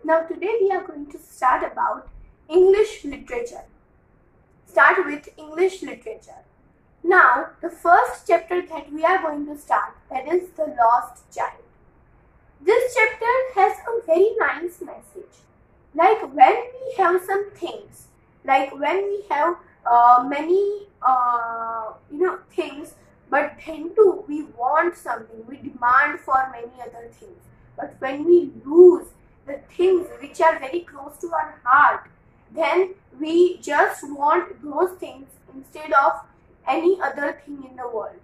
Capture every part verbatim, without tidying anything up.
Now today we are going to start about English literature. Start with English literature. Now the first chapter that we are going to start, that is The Lost Child. This chapter has a very nice message. Like when we have some things, like when we have uh, many uh, you know things, but then too we want something, we demand for many other things. But when we lose the things which are very close to our heart, then we just want those things instead of any other thing in the world.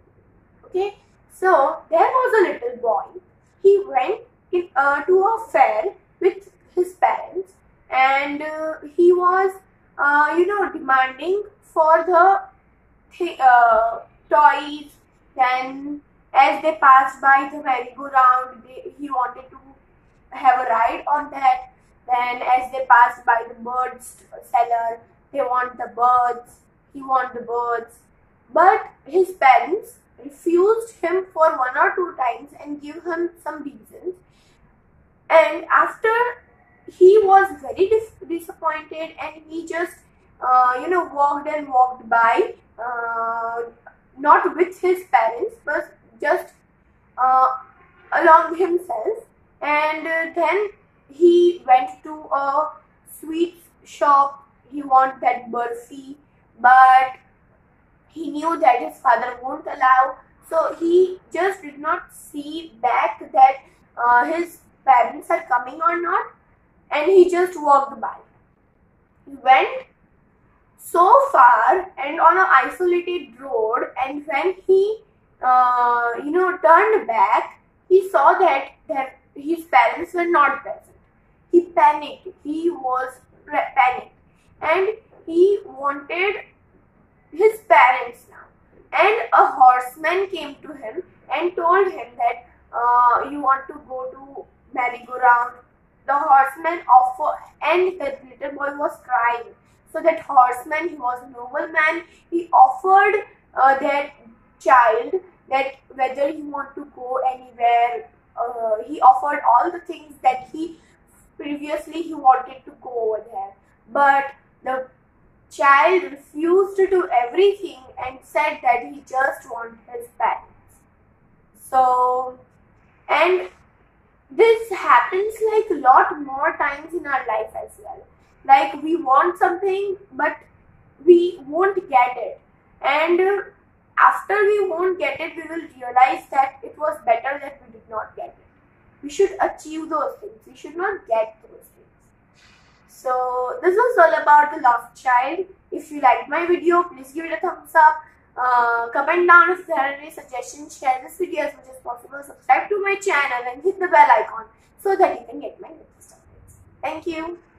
Okay, so there was a little boy. He went in, uh, to a fair with his parents, and uh, he was uh, you know demanding for the th- uh, toys. Then as they passed by the merry-go-round, they, he wanted to have a ride on that. Then as they passed by the birds seller, they want the birds, he want the birds. But his parents refused him for one or two times and give him some reasons. And after, he was very dis- disappointed, and he just uh, you know walked and walked by, uh, not with his parents but just uh, along himself. And uh, then he went to a sweet shop. He wanted that burfi, but he knew that his father won't allow, so he just did not see back that uh, his parents are coming or not, and he just walked by. He went so far and on an isolated road, and when he uh, you know turned back, he saw that that his parents were not present. He panicked. He was panicked, and he wanted his parents now. And a horseman came to him and told him that uh, you want to go to merry-go-round. The horseman offered, and the little boy was crying. So that horseman, he was a nobleman, he offered uh, that child that whether he want to go anywhere. Uh, he offered all the things that he previously he wanted to go over there. But the child refused to do everything and said that he just wants his parents. So, and this happens like a lot more times in our life as well. Like we want something, but we won't get it. And uh, after we won't get it, we will realize that it was better that we did not get it. We should achieve those things. We should not get those things. So this was all about The Lost Child. If you liked my video, please give it a thumbs up. Uh, comment down if there are any suggestions. Share this video as much as possible. Subscribe to my channel and hit the bell icon so that you can get my latest updates. Thank you.